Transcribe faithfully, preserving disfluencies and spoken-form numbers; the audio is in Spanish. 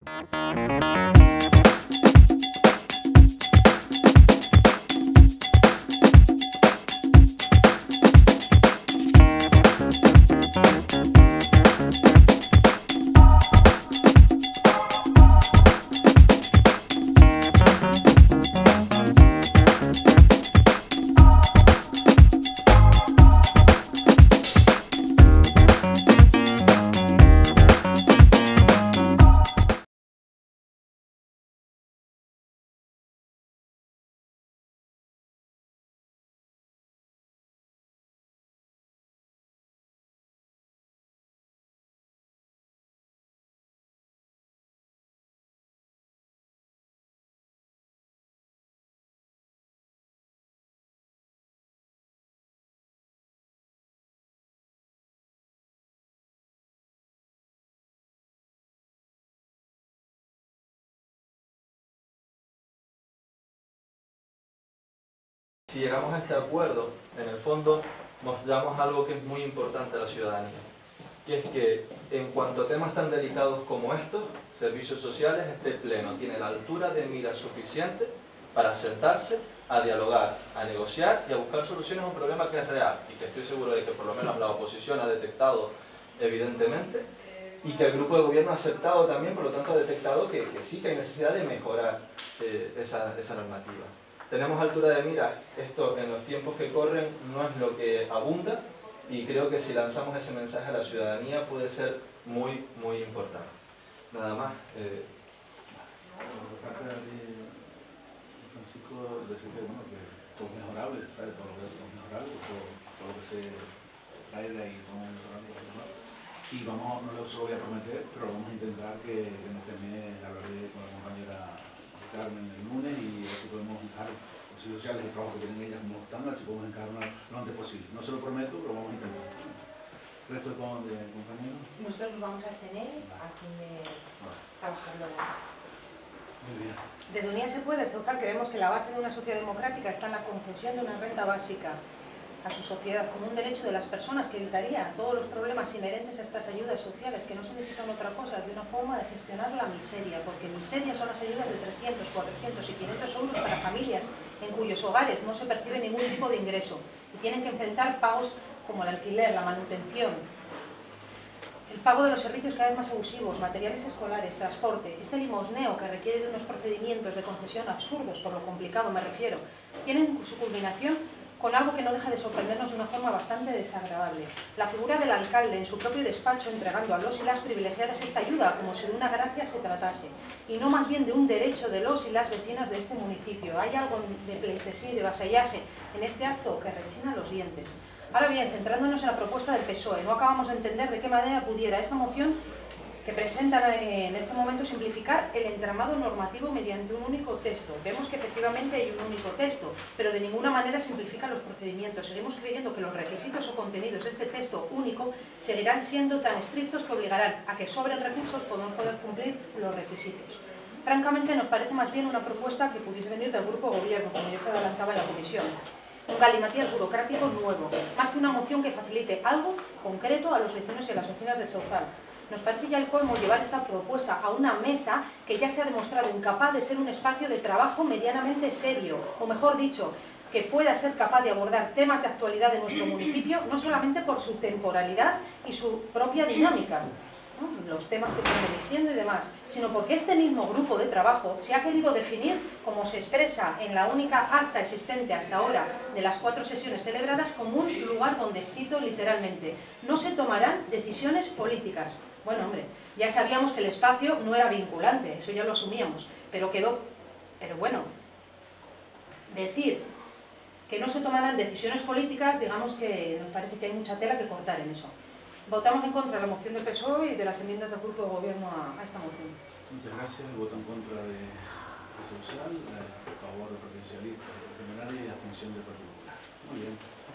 Si llegamos a este acuerdo, en el fondo mostramos algo que es muy importante a la ciudadanía, que es que en cuanto a temas tan delicados como estos, servicios sociales, este pleno tiene la altura de mira suficiente para sentarse a dialogar, a negociar y a buscar soluciones a un problema que es real y que estoy seguro de que por lo menos la oposición ha detectado evidentemente y que el grupo de gobierno ha aceptado también, por lo tanto ha detectado que, que sí que hay necesidad de mejorar eh, esa, esa normativa. Tenemos altura de mira, esto en los tiempos que corren no es lo que abunda y creo que si lanzamos ese mensaje a la ciudadanía puede ser muy, muy importante. Nada más. Eh... Francisco, decir que, bueno, que todo es mejorable, ¿sabes? Todo lo que es mejorable, todo, todo lo que se trae de ahí, todo es mejorable. Y vamos, no se lo voy a prometer, pero vamos a intentar que, que en este mes hablaré con la compañera Carmen el lunes y a ver si podemos encajar los servicios sociales y el trabajo que tienen ellas como están, a ver si podemos encajar lo antes posible. No se lo prometo, pero vamos a intentar. ¿El resto de compañeros? Nosotros nos vamos a abstener a fin de trabajarlo más. Muy bien. Desde Unidas se puede, Sauzal, creemos que la base de una sociedad democrática está en la concesión de una renta básica a su sociedad como un derecho de las personas que evitaría todos los problemas inherentes a estas ayudas sociales, que no significan otra cosa que una forma de gestionar la miseria, porque miseria son las ayudas de trescientos, cuatrocientos y quinientos euros para familias en cuyos hogares no se percibe ningún tipo de ingreso y tienen que enfrentar pagos como el alquiler, la manutención, el pago de los servicios cada vez más abusivos, materiales escolares, transporte, este limosneo que requiere de unos procedimientos de concesión absurdos, por lo complicado me refiero, tienen su culminación con algo que no deja de sorprendernos de una forma bastante desagradable. La figura del alcalde en su propio despacho entregando a los y las privilegiadas esta ayuda como si de una gracia se tratase, y no más bien de un derecho de los y las vecinas de este municipio. Hay algo de pleitesía y de vasallaje en este acto que rechina los dientes. Ahora bien, centrándonos en la propuesta del P S O E, no acabamos de entender de qué manera pudiera esta moción que presentan en este momento simplificar el entramado normativo mediante un único texto. Vemos que efectivamente hay un único texto, pero de ninguna manera simplifica los procedimientos. Seguimos creyendo que los requisitos o contenidos de este texto único seguirán siendo tan estrictos que obligarán a que sobren recursos por no poder cumplir los requisitos. Francamente, nos parece más bien una propuesta que pudiese venir del grupo gobierno, como ya se adelantaba en la comisión. Un galimatías burocrático nuevo, más que una moción que facilite algo concreto a los vecinos y a las vecinas del Sauzal. Nos parece ya el colmo llevar esta propuesta a una mesa que ya se ha demostrado incapaz de ser un espacio de trabajo medianamente serio, o mejor dicho, que pueda ser capaz de abordar temas de actualidad de nuestro municipio, no solamente por su temporalidad y su propia dinámica, ¿no? Los temas que se van eligiendo y demás, sino porque este mismo grupo de trabajo se ha querido definir, como se expresa en la única acta existente hasta ahora de las cuatro sesiones celebradas, como un lugar donde, cito literalmente, no se tomarán decisiones políticas. Bueno, hombre, ya sabíamos que el espacio no era vinculante, eso ya lo asumíamos, pero quedó, pero bueno, decir que no se tomarán decisiones políticas, digamos que nos parece que hay mucha tela que cortar en eso. Votamos en contra de la moción del P S O E y de las enmiendas del grupo de gobierno a, a esta moción. Muchas gracias. El voto en contra de la social, a favor del Partido Socialista, de general y abstención del Partido Popular. Muy bien.